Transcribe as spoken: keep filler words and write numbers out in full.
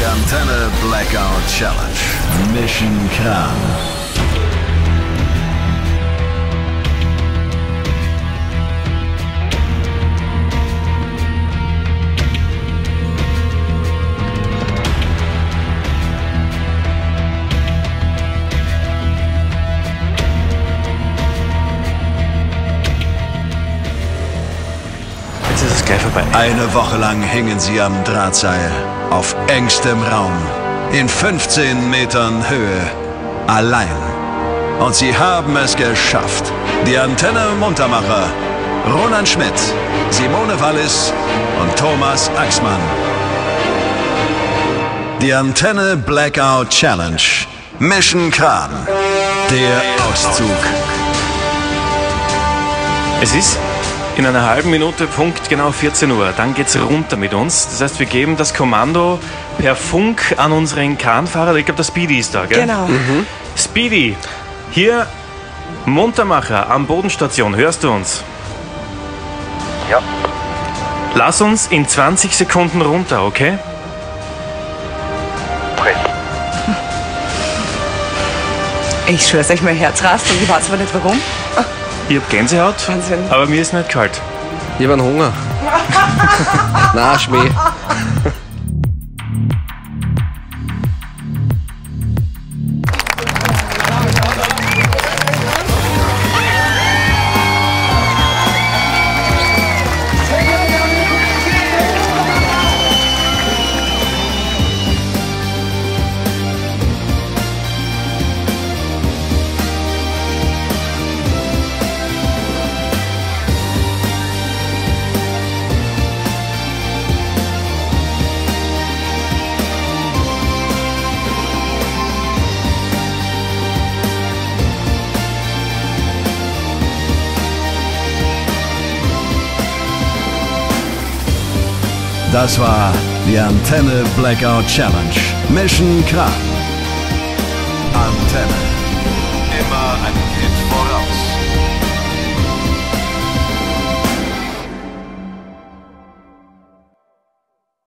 Die Antenne Blackout Challenge. Mission Kran. Jetzt ist es gleich vorbei. Eine Woche lang hingen sie am Drahtseil, auf engstem Raum, in fünfzehn Metern Höhe, allein. Und sie haben es geschafft. Die Antenne Muntermacher, Roland Schmidt, Simone Wallis und Thomas Axmann. Die Antenne Blackout Challenge. Mission Kran. Der Auszug. Es ist in einer halben Minute, Punkt genau vierzehn Uhr. Dann geht's runter mit uns. Das heißt, wir geben das Kommando per Funk an unseren Kranfahrer. Ich glaube, der Speedy ist da, gell? Genau. Mhm. Speedy, hier Muntermacher am Bodenstation. Hörst du uns? Ja. Lass uns in zwanzig Sekunden runter, okay? Okay. Ich schwör's euch, mein Herz rast und ich weiß aber nicht warum. Ich hab Gänsehaut, Wahnsinn. aber mir ist nicht kalt. Ich hab einen Hunger. Na, Schmäh. Das war die Antenne Blackout Challenge. Mission Kran. Antenne. Immer ein Hit.